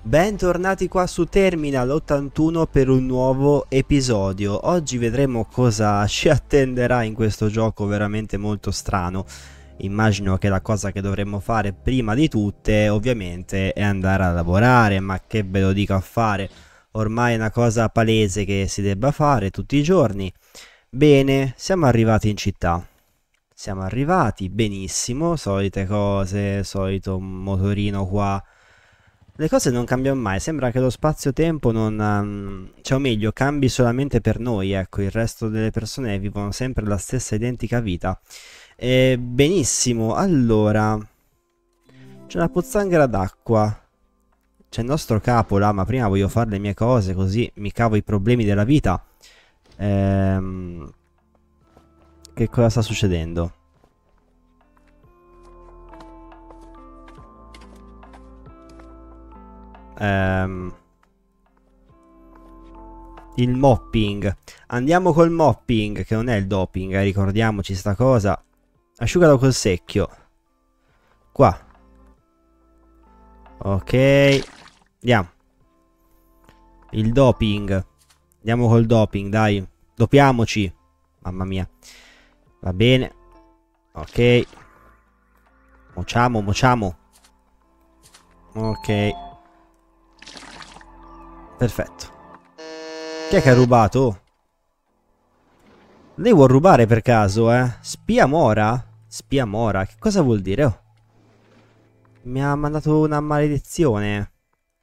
Bentornati qua su Terminal 81 per un nuovo episodio. Oggi vedremo cosa ci attenderà in questo gioco veramente molto strano. Immagino che la cosa che dovremmo fare prima di tutte ovviamente è andare a lavorare, ma che ve lo dico a fare? Ormai è una cosa palese che si debba fare tutti i giorni. Bene, siamo arrivati in città. Siamo arrivati, benissimo, solite cose, solito motorino qua. Le cose non cambiano mai, sembra che lo spazio-tempo non... cioè o meglio, cambi solamente per noi, ecco, il resto delle persone vivono sempre la stessa identica vita. Benissimo, allora... C'è una pozzanghera d'acqua. C'è il nostro capo là, ma prima voglio fare le mie cose, così mi cavo i problemi della vita. Che cosa sta succedendo? Il mopping. Andiamo col mopping, che non è il doping, ricordiamoci sta cosa. Asciugalo col secchio. Qua. Ok. Andiamo. Il doping. Andiamo col doping, dai. Dopiamoci. Mamma mia. Va bene. Ok. Mociamo, mociamo. Ok. Perfetto. Chi è che ha rubato? Lei vuol rubare per caso, eh? Spia mora? Spia mora? Che cosa vuol dire? Oh. Mi ha mandato una maledizione.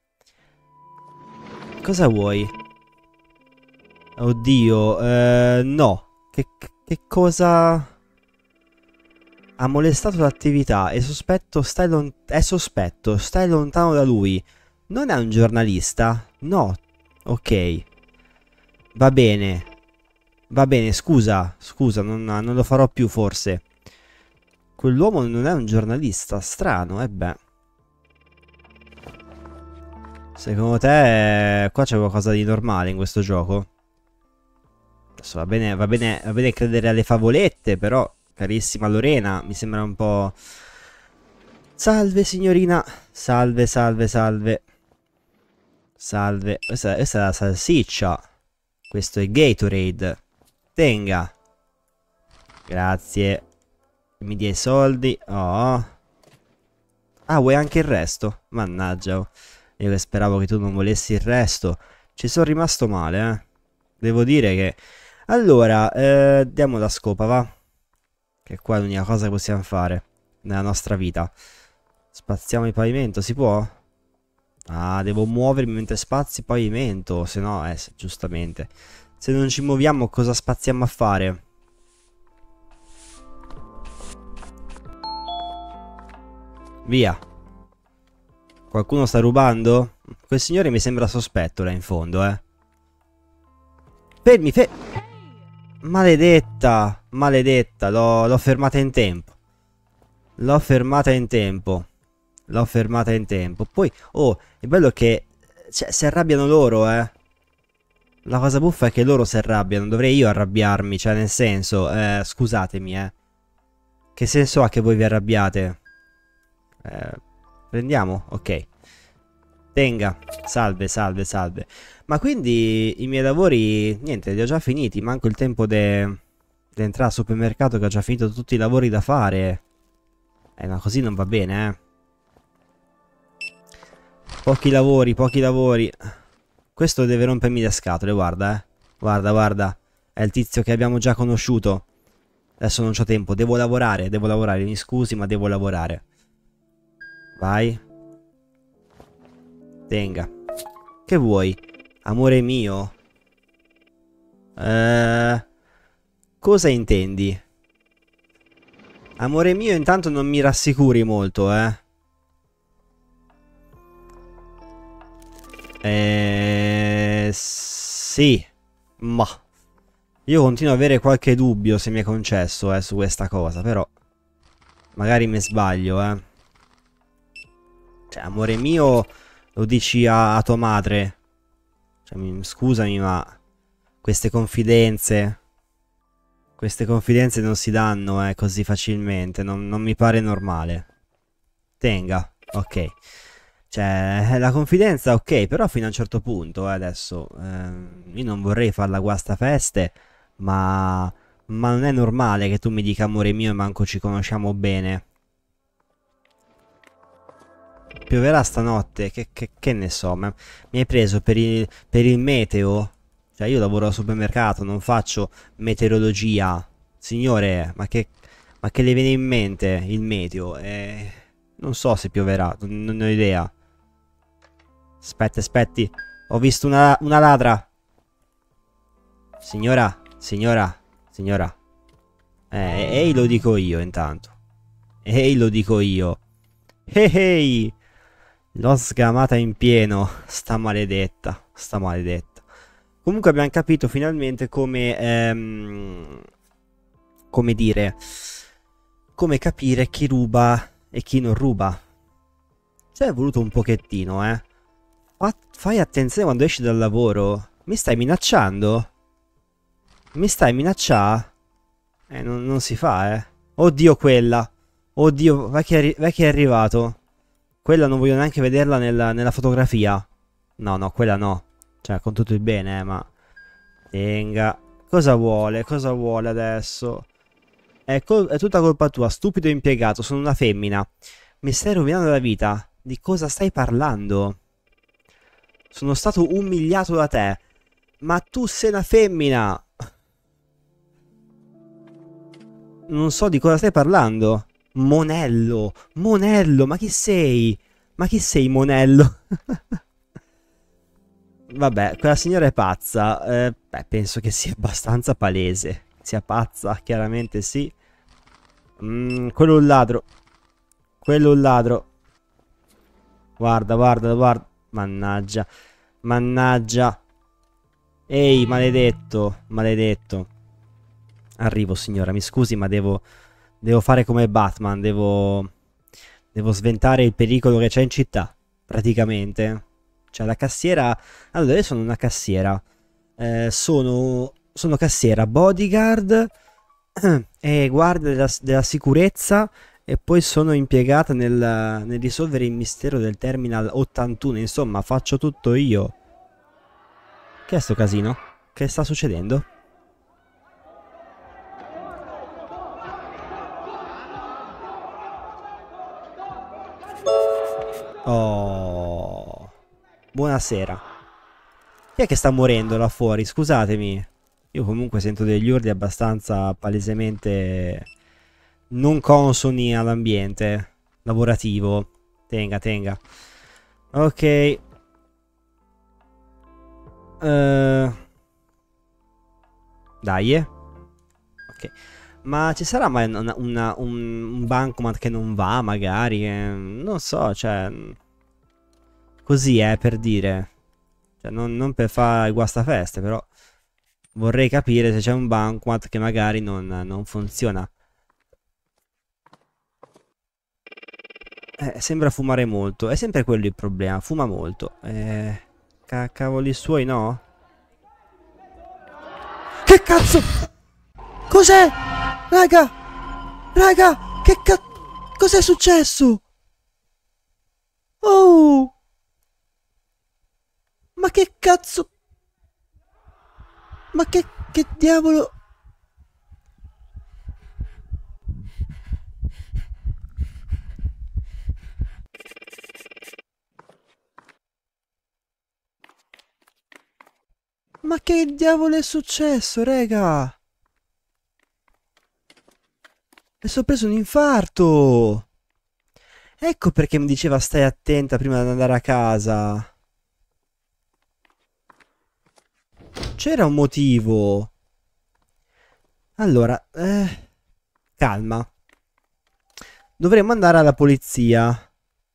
Cosa vuoi? Oddio, no. Che cosa... Ha molestato l'attività e sospetto è sospetto, stai lontano da lui. Non è un giornalista? No. Ok. Va bene. Va bene, scusa. Scusa, non lo farò più forse. Quell'uomo non è un giornalista. Strano, beh. Secondo te qua c'è qualcosa di normale in questo gioco? Adesso va bene credere alle favolette, però, carissima Lorena, mi sembra un po'... Salve signorina. Salve, salve, salve. Salve. Questa è la salsiccia. Questo è Gatorade. Tenga. Grazie. Mi dia i soldi. Oh. Ah, vuoi anche il resto? Mannaggia. Oh. Io che speravo che tu non volessi il resto. Ci sono rimasto male, eh. Devo dire che... Allora, diamo la scopa, va? Che qua è l'unica cosa che possiamo fare nella nostra vita. Spaziamo il pavimento, si può? Ah, devo muovermi mentre spazi pavimento, se no, giustamente. Se non ci muoviamo, cosa spaziamo a fare? Via. Qualcuno sta rubando? Quel signore mi sembra sospetto là in fondo, eh. Fermi, maledetta, maledetta, l'ho fermata in tempo. L'ho fermata in tempo. L'ho fermata in tempo. Poi, oh, è bello che... Cioè, si arrabbiano loro, eh. La cosa buffa è che loro si arrabbiano. Dovrei io arrabbiarmi, cioè, nel senso... scusatemi, eh. Che senso ha che voi vi arrabbiate? Prendiamo? Ok. Tenga. Salve, salve, salve. Ma quindi i miei lavori... Niente, li ho già finiti. Manco il tempo di entrare al supermercato che ho già finito tutti i lavori da fare. Ma così non va bene, eh. Pochi lavori, pochi lavori. Questo deve rompermi le scatole, guarda, eh. Guarda, guarda. È il tizio che abbiamo già conosciuto. Adesso non c'ho tempo, devo lavorare, mi scusi, ma devo lavorare. Vai. Tenga. Che vuoi? Amore mio? Cosa intendi? Amore mio, intanto non mi rassicuri molto, eh. Sì. Ma io continuo ad avere qualche dubbio, se mi è concesso, su questa cosa, però magari mi sbaglio, eh. Cioè, amore mio, lo dici a tua madre. Cioè, scusami, ma queste confidenze non si danno, così facilmente, non mi pare normale. Tenga, ok. Cioè, la confidenza ok, però fino a un certo punto, adesso, io non vorrei far la guastafeste, ma, ma non è normale che tu mi dica amore mio e manco ci conosciamo bene. Pioverà stanotte, che ne so, mi hai preso per il meteo? Cioè, io lavoro al supermercato, non faccio meteorologia. Signore, ma che le viene in mente il meteo? Non so se pioverà, non ho idea. Aspetti, aspetti. Ho visto una ladra. Signora, signora, signora. Ehi, lo dico io intanto. Ehi, lo dico io. Ehi, l'ho sgamata in pieno. Sta maledetta, sta maledetta. Comunque abbiamo capito finalmente come, come dire, come capire chi ruba e chi non ruba. Ci è voluto un pochettino, eh. Fai attenzione quando esci dal lavoro. Mi stai minacciando? Mi stai minacciando? Non si fa, eh. Oddio, quella. Oddio, vai che è arrivato. Quella non voglio neanche vederla nella fotografia. No, no, quella no. Cioè, con tutto il bene, ma... Tenga. Cosa vuole? Cosa vuole adesso? È tutta colpa tua, stupido impiegato. Sono una femmina. Mi stai rovinando la vita. Di cosa stai parlando? Sono stato umiliato da te. Ma tu sei una femmina. Non so di cosa stai parlando. Monello. Monello, ma chi sei? Ma chi sei, Monello? Vabbè, quella signora è pazza. Beh, penso che sia abbastanza palese. Sia pazza, chiaramente sì. Quello è un ladro. Quello è un ladro. Guarda, guarda, guarda. Mannaggia. Mannaggia. Ehi, maledetto. Maledetto. Arrivo, signora. Mi scusi, ma devo fare come Batman. Devo sventare il pericolo che c'è in città. Praticamente. Cioè, la cassiera... Allora, io sono una cassiera. Sono cassiera, bodyguard e guardia della sicurezza. E poi sono impiegata nel risolvere il mistero del Terminal 81. Insomma, faccio tutto io. Che è sto casino? Che sta succedendo? Oh. Buonasera. Chi è che sta morendo là fuori? Scusatemi. Io comunque sento degli urli abbastanza palesemente non consoni all'ambiente lavorativo. Tenga, tenga. Ok. Dai, ok. Ma ci sarà mai un bancomat che non va, magari? Non so, cioè... Così, per dire. Cioè, non per fare guastafeste, però... Vorrei capire se c'è un bancomat che magari non funziona. Sembra fumare molto. È sempre quello il problema. Fuma molto. Cavoli suoi, no? Che cazzo? Cos'è? Raga! Raga! Che cazzo? Cos'è successo? Oh! Ma che cazzo? Ma che diavolo? Ma che diavolo è successo, raga? Mi sono preso un infarto. Ecco perché mi diceva stai attenta prima di andare a casa. C'era un motivo. Allora, calma. Dovremmo andare alla polizia.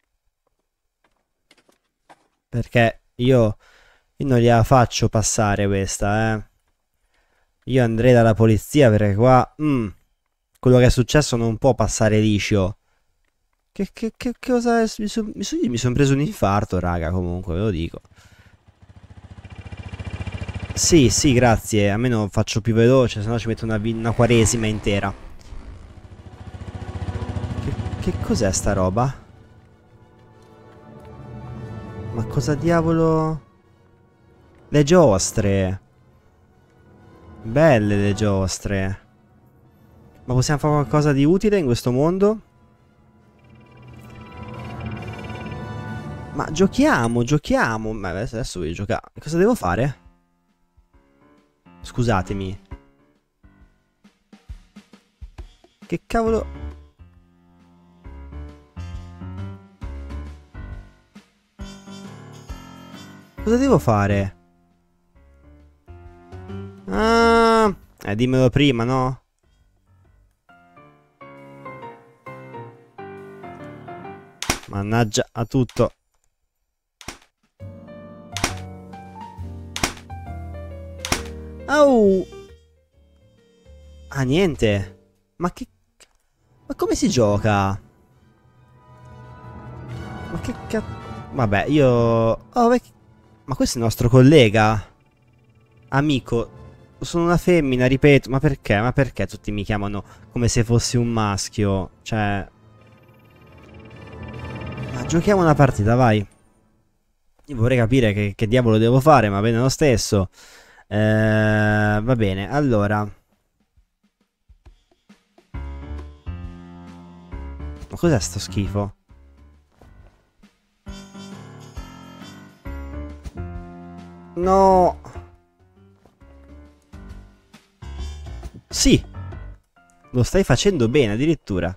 Perché io non gliela faccio passare questa, Io andrei dalla polizia perché qua... quello che è successo non può passare liscio. Che cosa è? Mi son preso un infarto, raga, comunque, ve lo dico. Sì, sì, grazie. Almeno faccio più veloce, sennò ci metto una quaresima intera. Che cos'è sta roba? Ma cosa diavolo? Le giostre. Belle le giostre. Ma possiamo fare qualcosa di utile in questo mondo? Ma giochiamo, giochiamo. Ma adesso voglio giocare. Cosa devo fare? Scusatemi. Che cavolo? Cosa devo fare? Ah, dimmelo prima, no? Mannaggia a tutto. Au! Ah, niente. Ma che... Ma come si gioca? Ma che cazzo... Vabbè, io... Oh, ma questo è il nostro collega? Amico. Sono una femmina, ripeto. Ma perché? Ma perché tutti mi chiamano come se fossi un maschio? Cioè... Ma giochiamo una partita, vai. Io vorrei capire che diavolo devo fare, ma bene lo stesso. Va bene, allora. Ma cos'è sto schifo? No! Sì! Lo stai facendo bene, addirittura.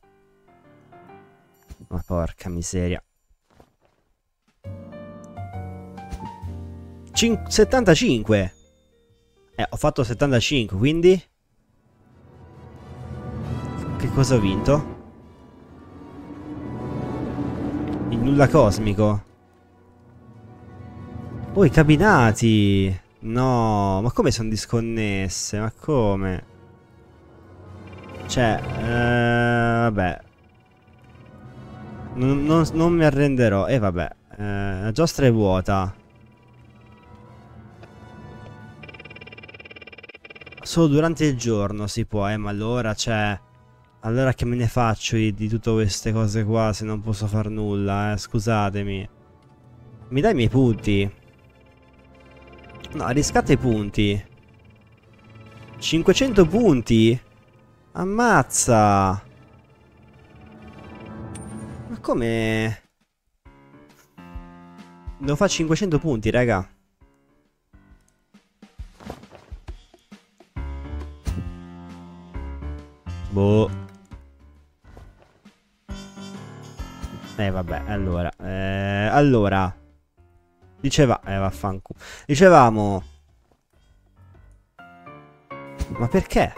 Ma porca miseria. 75! Ho fatto 75, quindi... Che cosa ho vinto? Il nulla cosmico. Oh, i cabinati! No, ma come sono disconnesse? Ma come? Cioè, vabbè. Non mi arrenderò. E vabbè. La giostra è vuota. Solo durante il giorno si può, ma allora, cioè... Allora che me ne faccio di tutte queste cose qua se non posso far nulla, scusatemi. Mi dai i miei punti? No, riscatta i punti. 500 punti? Ammazza! Ma come? Devo fare 500 punti, raga. Boh. Vabbè, allora. Allora. Vaffanculo. Dicevamo. Ma perché?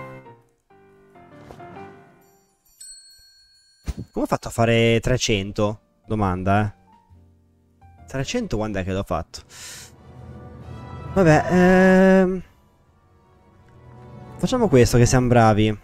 Come ho fatto a fare 300? Domanda, 300 quando è che l'ho fatto? Vabbè, facciamo questo che siamo bravi.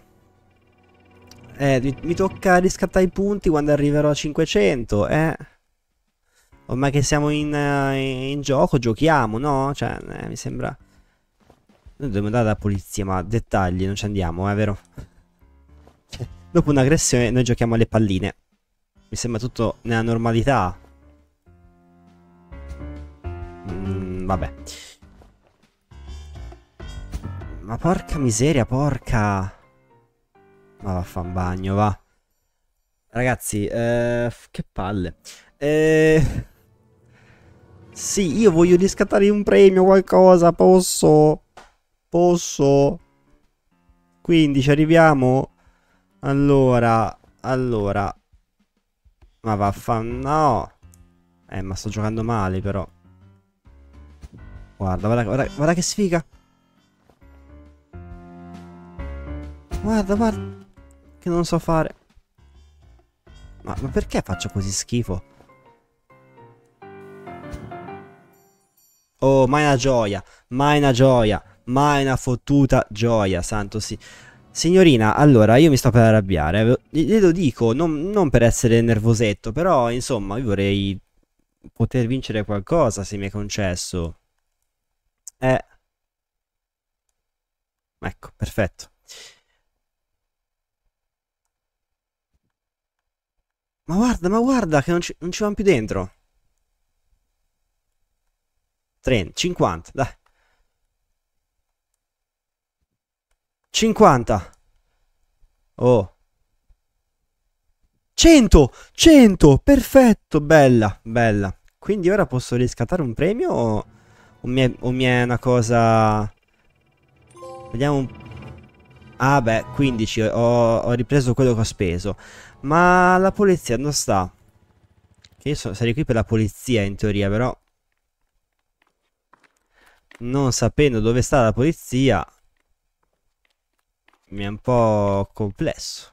Mi tocca riscattare i punti quando arriverò a 500, Ormai che siamo in gioco, giochiamo, no? Cioè, mi sembra... Noi dobbiamo andare dalla polizia, ma dettagli, non ci andiamo, è vero? Cioè, dopo un'aggressione noi giochiamo alle palline. Mi sembra tutto nella normalità. Vabbè. Ma porca miseria, porca... Ma vaffan bagno, va. Ragazzi, che palle. Sì, io voglio riscattare un premio, qualcosa, posso? Posso? Quindi ci arriviamo? Allora. Ma vaffan... No. Ma sto giocando male, però. Guarda che sfiga. Guarda. Che non so fare. Ma perché faccio così schifo? Oh, mai una gioia. Mai una gioia. Mai una fottuta gioia, santo sì. Signorina, allora, io mi sto per arrabbiare. Glielo dico, non per essere nervosetto, però, insomma, io vorrei poter vincere qualcosa se mi è concesso. Ecco, perfetto. Ma guarda che non ci vanno più dentro. 30, 50, dai. 50. Oh. 100, 100, perfetto, bella, bella. Quindi ora posso riscattare un premio o mi è una cosa... Vediamo un... Ah beh, 15, ho ripreso quello che ho speso. Ma la polizia non sta? Che io sarei qui per la polizia in teoria, però... Non sapendo dove sta la polizia... Mi è un po' complesso.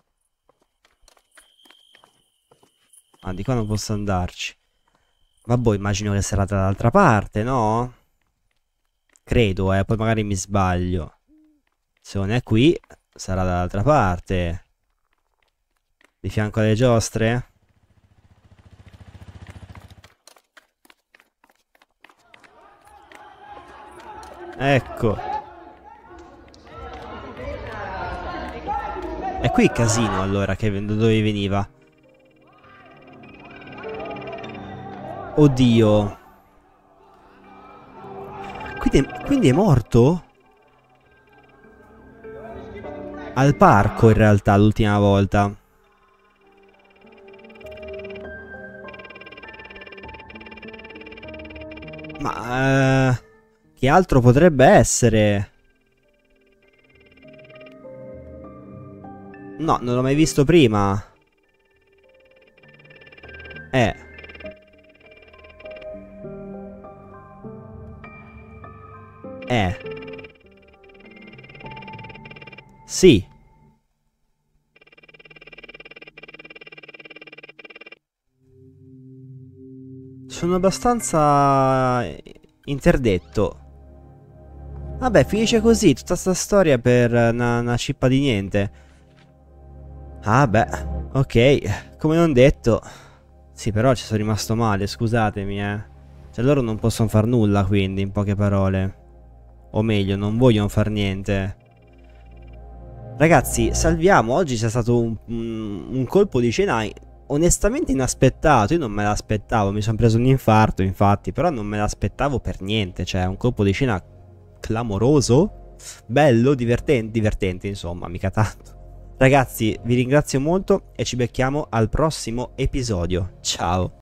Ah, di qua non posso andarci. Vabbè, immagino che sarà dall'altra parte, no? Credo, poi magari mi sbaglio. Se non è qui, sarà dall'altra parte. Di fianco alle giostre? Ecco. È qui il casino allora, che da dove veniva? Oddio. Quindi è morto? Al parco in realtà l'ultima volta. Ma... che altro potrebbe essere? No, non l'ho mai visto prima. Eh. Sì. Sono abbastanza interdetto. Vabbè, finisce così, tutta sta storia per una cippa di niente. Ah beh, ok, come non detto. Sì, però ci sono rimasto male, scusatemi, Cioè loro non possono far nulla, quindi, in poche parole. O meglio, non vogliono far niente. Ragazzi, salviamo. Oggi c'è stato un colpo di scena onestamente inaspettato. Io non me l'aspettavo. Mi sono preso un infarto, infatti. Però non me l'aspettavo per niente. Cioè, un colpo di scena clamoroso. Bello, divertente, insomma, mica tanto. Ragazzi, vi ringrazio molto e ci becchiamo al prossimo episodio. Ciao.